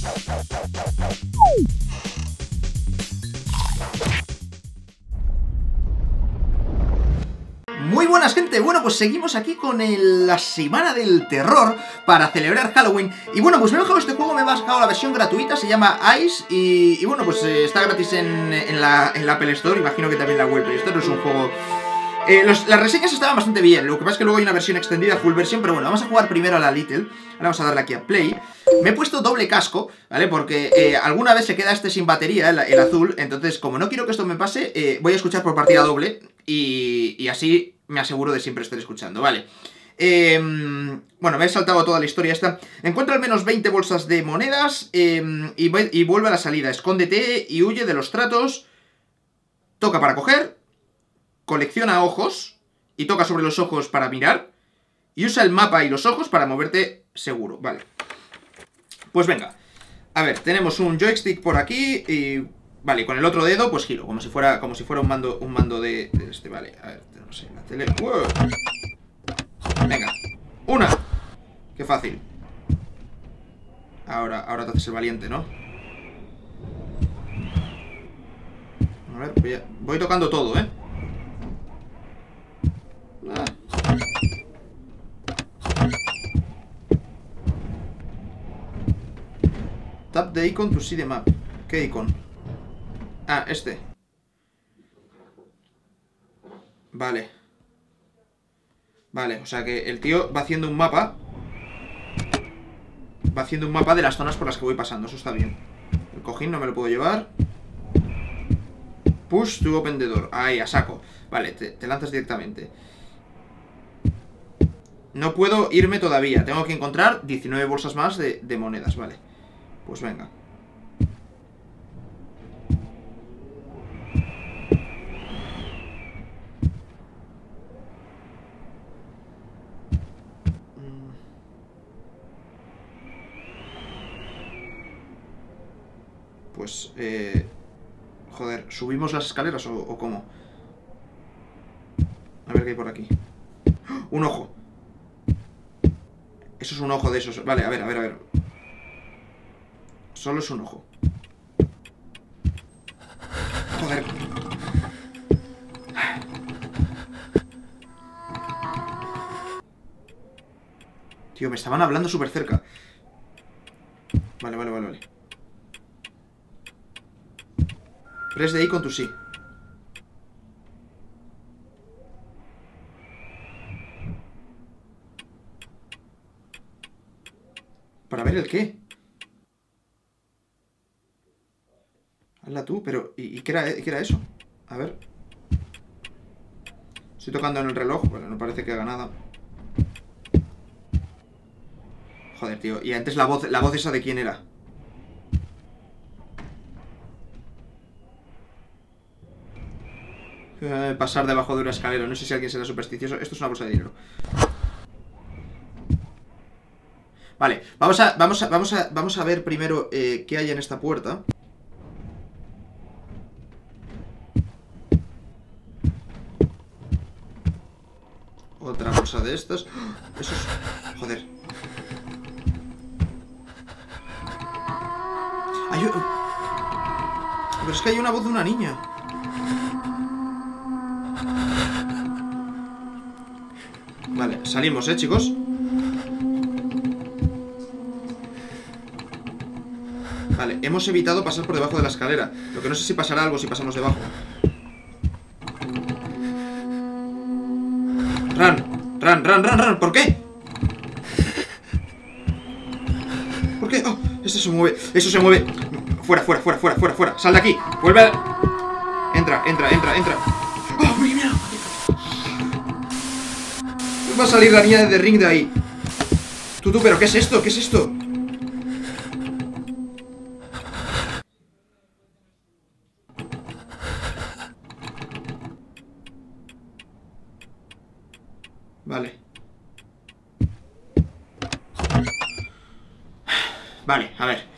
Muy buenas, gente. Bueno, pues seguimos aquí con la semana del terror para celebrar Halloween. Y bueno, pues me he bajado este juego, me he bajado la versión gratuita, se llama Ice. Y bueno, pues está gratis en la Apple Store, imagino que también la web. Pero esto no es un juego... las reseñas estaban bastante bien, lo que pasa es que luego hay una versión extendida, full versión. Pero bueno, vamos a jugar primero a la Little. Ahora vamos a darle aquí a Play. Me he puesto doble casco, ¿vale? Porque alguna vez se queda este sin batería, el azul. Entonces, como no quiero que esto me pase, voy a escuchar por partida doble. Y así me aseguro de siempre estar escuchando, ¿vale? Bueno, me he saltado toda la historia esta. Encuentra al menos 20 bolsas de monedas y vuelve a la salida. Escóndete y huye de los tratos. Toca para coger. Colecciona ojos y toca sobre los ojos para mirar. Y usa el mapa y los ojos para moverte seguro, vale. Pues venga. A ver, tenemos un joystick por aquí y... Vale, con el otro dedo pues giro, como si fuera un mando de este, vale. A ver, no sé, la tele... ¡Wow! Venga, una. Qué fácil. Ahora te haces el valiente, ¿no? A ver, voy tocando todo, ¿eh? Tap the icon to see the map. ¿Qué icon? Ah, este. Vale. Vale, o sea que el tío va haciendo un mapa. Va haciendo un mapa de las zonas por las que voy pasando. Eso está bien. El cojín no me lo puedo llevar. Push to open the door. Ahí, a saco. Vale, te lanzas directamente. No puedo irme todavía. Tengo que encontrar 19 bolsas más de monedas, vale. Pues venga. Pues, joder, ¿subimos las escaleras o cómo? A ver qué hay por aquí. ¡Oh! ¡Un ojo! Eso es un ojo de esos. Vale, a ver. Solo es un ojo. Joder. Tío, me estaban hablando súper cerca. Vale. Press the icon to see. ¿Para ver el qué? Hazla tú, pero... ¿Y qué era eso? A ver. Estoy tocando en el reloj. Bueno, no parece que haga nada. Joder, tío. Y antes la voz esa de quién era. Pasar debajo de una escalera. No sé si alguien será supersticioso. Esto es una bolsa de dinero. Vale, vamos a ver primero qué hay en esta puerta. Otra bolsa de estas. Eso es... Joder. Pero es que hay una voz de una niña. Vale, salimos, chicos. Vale, hemos evitado pasar por debajo de la escalera. Lo que no sé si pasará algo si pasamos debajo. Run. ¿Por qué? ¿Por qué? Oh, eso se mueve. Eso se mueve. Fuera. Sal de aquí. Vuelve a... Entra. ¡Oh, mira! Va a salir la niña de The Ring de ahí. Tú, pero ¿qué es esto? Vale, a ver.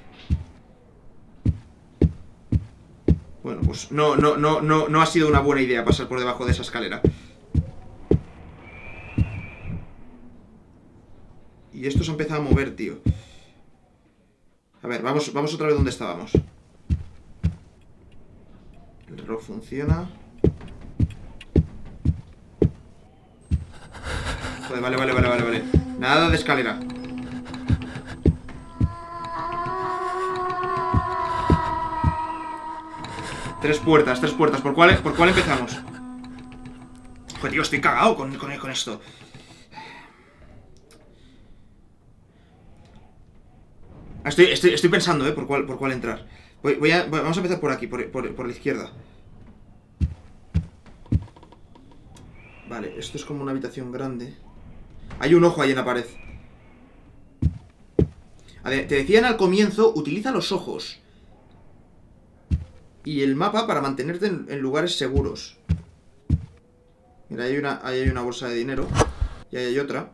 Bueno, pues no ha sido una buena idea pasar por debajo de esa escalera. Y esto se ha empezado a mover, tío. A ver, vamos otra vez donde estábamos. El reloj funciona. Joder, vale. Nada de escalera. Tres puertas. ¿Por cuál empezamos? Joder, tío, estoy cagado con esto. Estoy pensando, por cuál entrar. Vamos a empezar por aquí, por la izquierda. Vale, esto es como una habitación grande. Hay un ojo ahí en la pared. A ver, te decían al comienzo, utiliza los ojos y el mapa para mantenerte en lugares seguros. Mira, ahí hay una bolsa de dinero. Y ahí hay otra.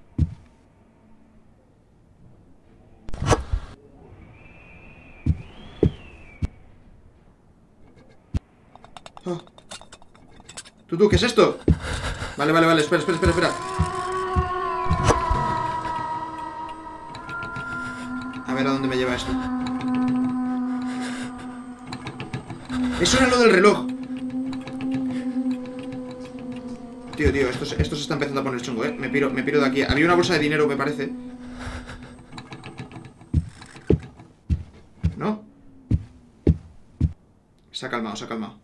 Oh. ¿Tú, qué es esto? Vale, espera. A ver a dónde me lleva esto. Eso era lo del reloj. Tío, esto se está empezando a poner chungo, Me piro de aquí. Había una bolsa de dinero, me parece. ¿No? Se ha calmado.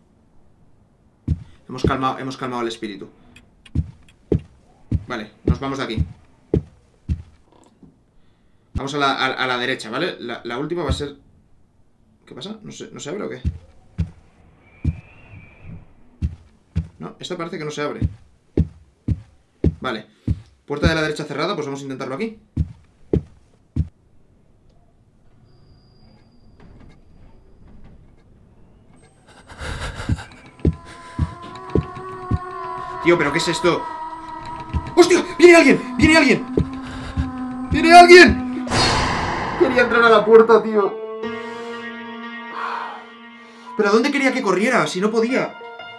Hemos calmado al espíritu. Vale, nos vamos de aquí. Vamos a la derecha, ¿vale? La última va a ser... ¿Qué pasa? ¿No se abre o qué? No, esta parece que no se abre. Vale. Puerta de la derecha cerrada, pues vamos a intentarlo aquí. Tío, ¿pero qué es esto? ¡Hostia! ¡Viene alguien! Quería entrar a la puerta, tío. ¿Pero a dónde quería que corriera? Si no podía.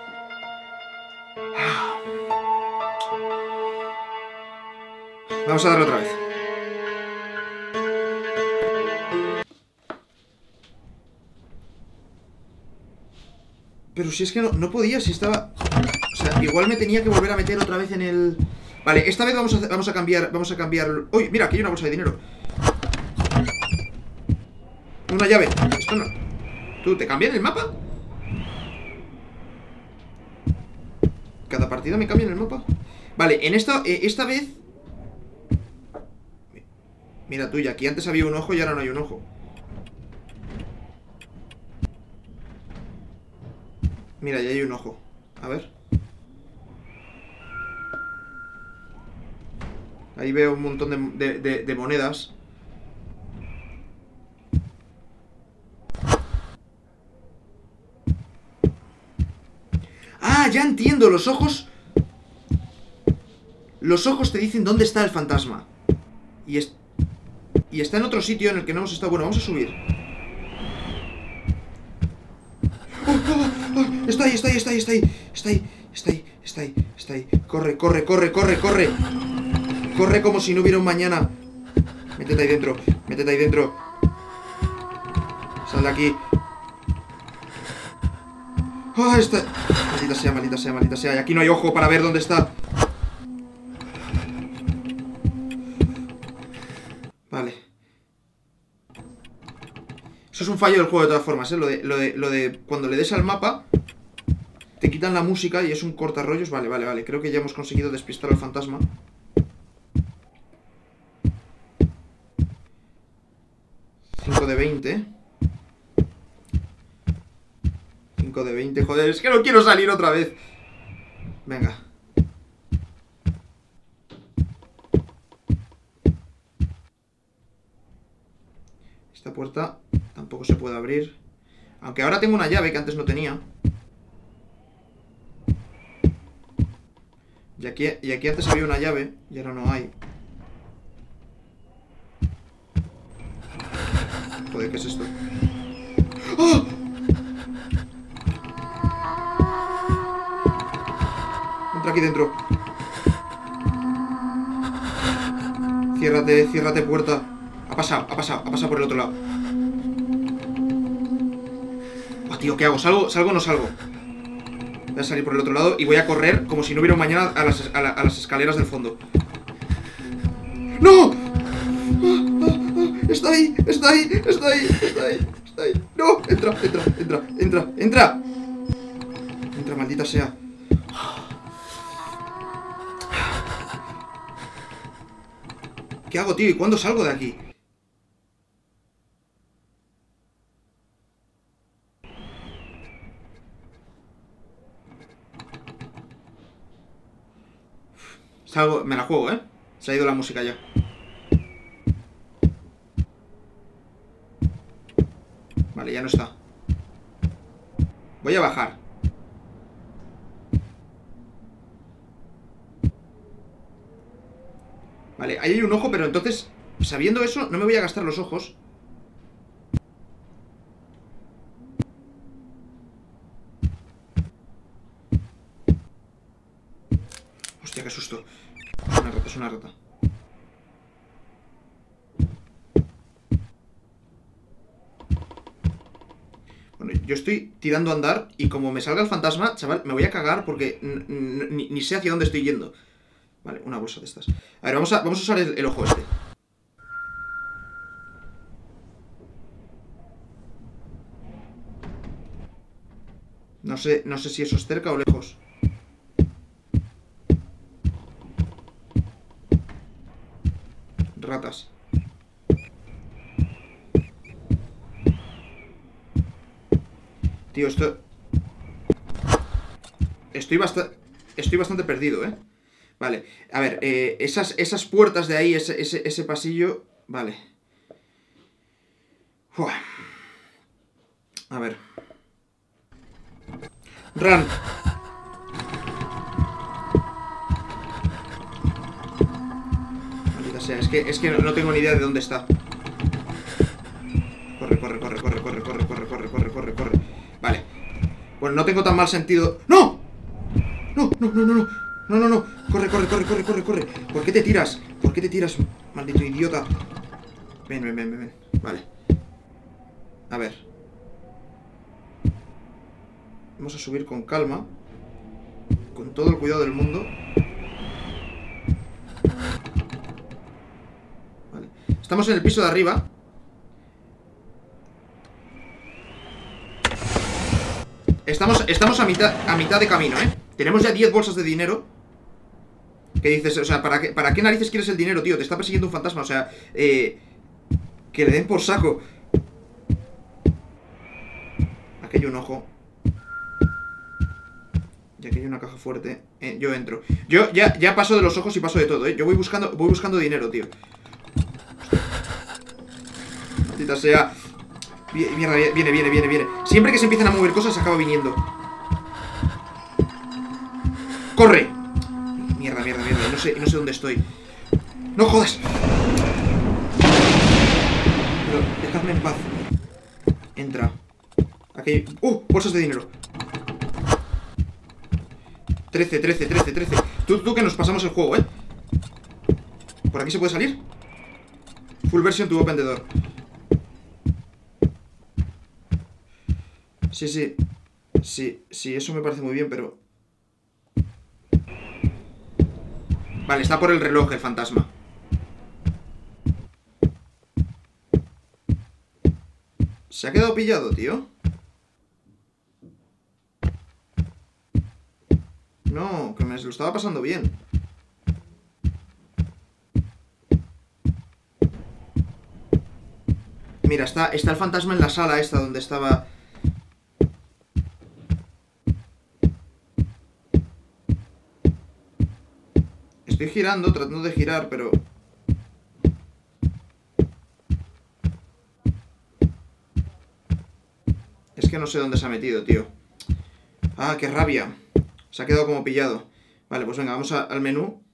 Vamos a darle otra vez. Pero si es que no podía, si estaba... O sea, igual me tenía que volver a meter otra vez en el... Vale, esta vez vamos a cambiar... ¡Uy! Mira, aquí hay una bolsa de dinero. Una llave. Esto no... ¿Tú te cambian el mapa? ¿Cada partida me cambian el mapa? Vale, en esta vez... Mira tú, y aquí antes había un ojo y ahora no hay un ojo. Mira, ya hay un ojo. A ver. Ahí veo un montón de monedas. Ah, ya entiendo, los ojos... Los ojos te dicen dónde está el fantasma. Y está en otro sitio en el que no hemos estado. Bueno, vamos a subir. Está ahí. Corre. Corre como si no hubiera un mañana. Métete ahí dentro. Sal de aquí. Ah, está. Maldita sea. Y aquí no hay ojo para ver dónde está. Vale. Eso es un fallo del juego de todas formas, Lo de cuando le des al mapa te quitan la música y es un cortarrollos. Vale. Creo que ya hemos conseguido despistar al fantasma. $5 de 20. 5 de 20, joder, es que no quiero salir otra vez. Venga. Esta puerta tampoco se puede abrir. Aunque ahora tengo una llave que antes no tenía. Y aquí antes había una llave y ahora no hay. Joder, ¿qué es esto? ¡Oh! Entra aquí dentro. Ciérrate, puerta. Ha pasado por el otro lado. tío, ¿qué hago? ¿Salgo o no salgo? Voy a salir por el otro lado y voy a correr como si no hubiera un mañana a las escaleras del fondo. ¡No! Está ahí, está ahí, está ahí, está ahí, está ahí. ¡No! Entra, entra, entra, entra, entra. Entra, maldita sea. ¿Qué hago, tío? ¿Y cuándo salgo de aquí? Salgo, me la juego, ¿eh? Se ha ido la música ya. Vale, ya no está. Voy a bajar. Vale, ahí hay un ojo, pero entonces, sabiendo eso, no me voy a gastar los ojos. Hostia, qué susto. Es una rata, es una rata. Bueno, yo estoy tirando a andar y como me salga el fantasma, chaval, me voy a cagar porque ni sé hacia dónde estoy yendo. Vale, una bolsa de estas. A ver, vamos a usar el ojo este. No sé si eso es cerca o lejos. Ratas. Tío, estoy bastante perdido, ¿eh? Vale, a ver, esas puertas de ahí, ese pasillo. Vale. Uf. A ver. Run. Maldita sea, es que no tengo ni idea de dónde está. Corre, corre, corre, corre, corre, corre, corre, corre, corre, corre, corre. Vale. Bueno, no tengo tan mal sentido. ¡No! ¡No, no, no, no, no! No, no, no. Corre, corre, corre, corre, corre, corre. ¿Por qué te tiras? ¿Por qué te tiras, maldito idiota? Ven, ven, ven, ven, ven. Vale. A ver. Vamos a subir con calma. Con todo el cuidado del mundo. Vale. Estamos en el piso de arriba. Estamos a mitad de camino, ¿eh? Tenemos ya 10 bolsas de dinero. ¿Qué dices? O sea, ¿para qué narices quieres el dinero, tío? Te está persiguiendo un fantasma, o sea, que le den por saco. Aquí hay un ojo. Y aquí hay una caja fuerte. Yo entro. Yo ya paso de los ojos y paso de todo, ¿eh? Yo voy buscando dinero, tío. Maldita sea. Mierda, viene. Siempre que se empiezan a mover cosas, acaba viniendo. ¡Corre! Mierda. No sé dónde estoy. ¡No jodas! Pero dejadme en paz. Entra. Aquí hay... bolsas de dinero. 13. Tú que nos pasamos el juego, ¿eh? ¿Por aquí se puede salir? Full version to open the door. Sí, eso me parece muy bien, pero... Vale, está por el reloj el fantasma. ¿Se ha quedado pillado, tío? No, que me lo estaba pasando bien. Mira, está el fantasma en la sala esta donde estaba... Estoy girando, tratando de girar, pero... Es que no sé dónde se ha metido, tío. Ah, qué rabia. Se ha quedado como pillado. Vale, pues venga, vamos al menú.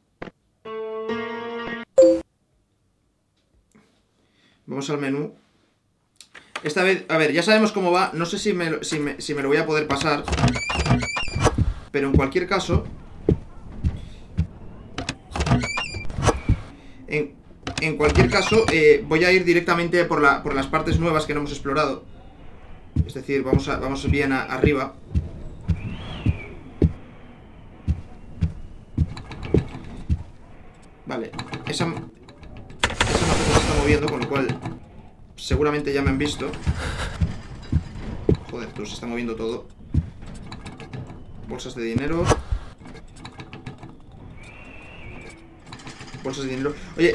Vamos al menú. Esta vez, a ver, ya sabemos cómo va. No sé si me lo voy a poder pasar. Pero en cualquier caso... En cualquier caso, voy a ir directamente por las partes nuevas que no hemos explorado. Es decir, vamos bien arriba. Vale, esa maceta se está moviendo, con lo cual seguramente ya me han visto. Joder, tú, se está moviendo todo. Bolsas de dinero. Bolsas de dinero. Oye,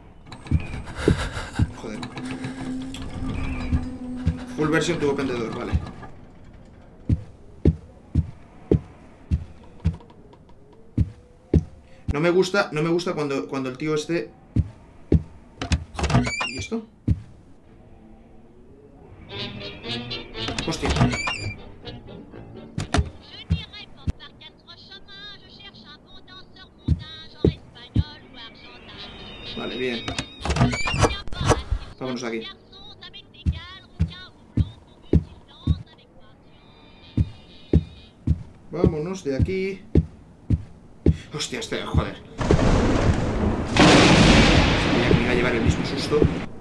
joder. Full version tuvo vendedor, vale. No me gusta cuando el tío este... ¿Y esto? Hostia. Vale, bien. Vámonos aquí. Vámonos de aquí. Hostia, joder. Sabía que me iba a llevar el mismo susto.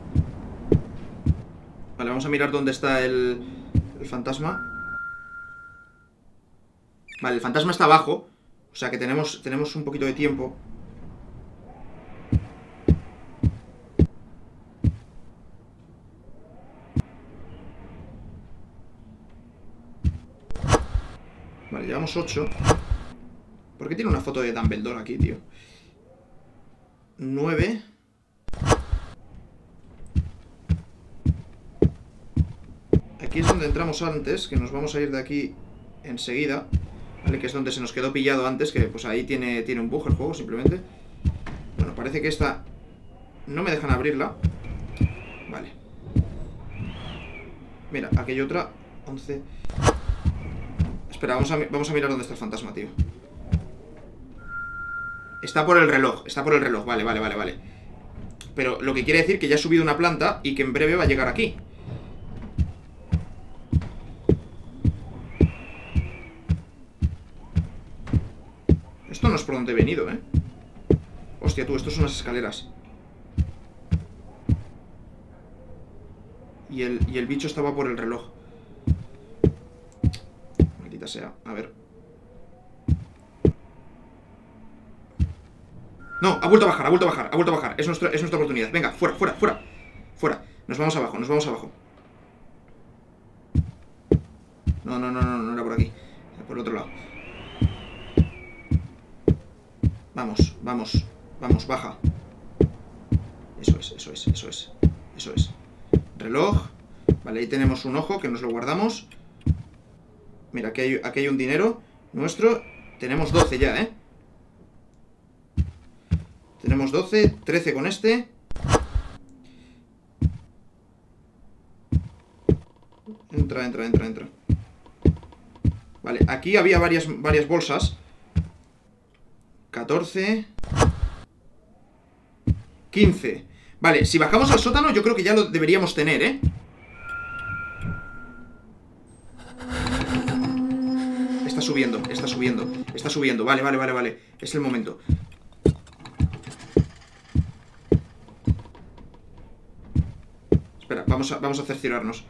Vale, vamos a mirar dónde está el fantasma. Vale, el fantasma está abajo. O sea que tenemos un poquito de tiempo. Vale, llevamos 8. ¿Por qué tiene una foto de Dumbledore aquí, tío? 9. Aquí es donde entramos antes, que nos vamos a ir de aquí enseguida. Vale, que es donde se nos quedó pillado antes, que pues ahí tiene un bug el juego, simplemente. Bueno, parece que esta... No me dejan abrirla. Vale. Mira, aquí hay otra. 11. Espera, vamos a mirar dónde está el fantasma, tío. Está por el reloj, vale. Pero lo que quiere decir que ya ha subido una planta y que en breve va a llegar aquí. Esto no es por donde he venido, ¿eh? Hostia, tú, esto son unas escaleras. Y el bicho estaba por el reloj. Maldita sea, a ver. No, ha vuelto a bajar. Es nuestra oportunidad. Venga, fuera. Nos vamos abajo. No era por aquí. Era por el otro lado. Vamos, baja. Eso es. Reloj. Vale, ahí tenemos un ojo que nos lo guardamos. Mira, aquí hay un dinero nuestro. Tenemos 12 ya, ¿eh? Tenemos 12, 13 con este. Entra. Vale, aquí había varias bolsas. 14. 15. Vale, si bajamos al sótano yo creo que ya lo deberíamos tener, ¿eh? Está subiendo. Vale. Es el momento. Espera, vamos a cerciorarnos.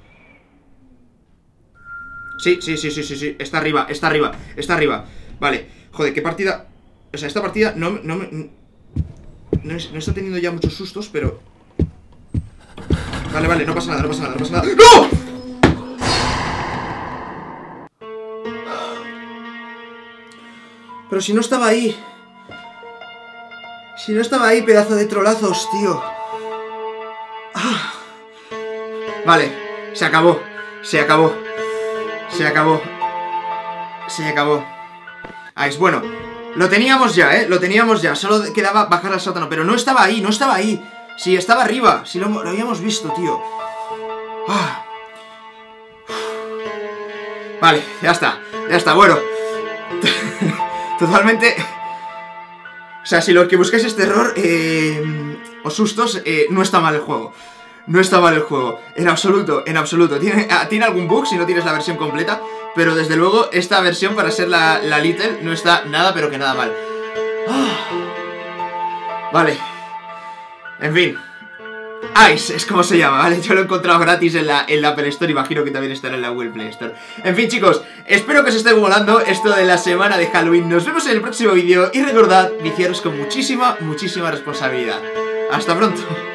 Sí. Está arriba. Vale, joder, qué partida. O sea, esta partida no está teniendo ya muchos sustos, pero... Vale, no pasa nada. ¡No! Pero si no estaba ahí. Pedazo de trolazos, tío. Vale, se acabó. Bueno, lo teníamos ya, solo quedaba bajar al sótano. Pero no estaba ahí. Sí, estaba arriba. Sí, lo habíamos visto, tío. Vale, ya está, bueno. Totalmente. O sea, si lo que buscáis es terror o sustos, no está mal el juego. En absoluto. Tiene algún bug si no tienes la versión completa, pero desde luego esta versión, para ser la Little, no está nada, pero que nada mal. Vale. En fin. Ice es como se llama, ¿vale? Yo lo he encontrado gratis en la Apple Store, imagino que también estará en la Google Play Store. En fin, chicos, espero que os esté volando esto de la semana de Halloween. Nos vemos en el próximo vídeo y recordad, viciaros con muchísima responsabilidad. ¡Hasta pronto!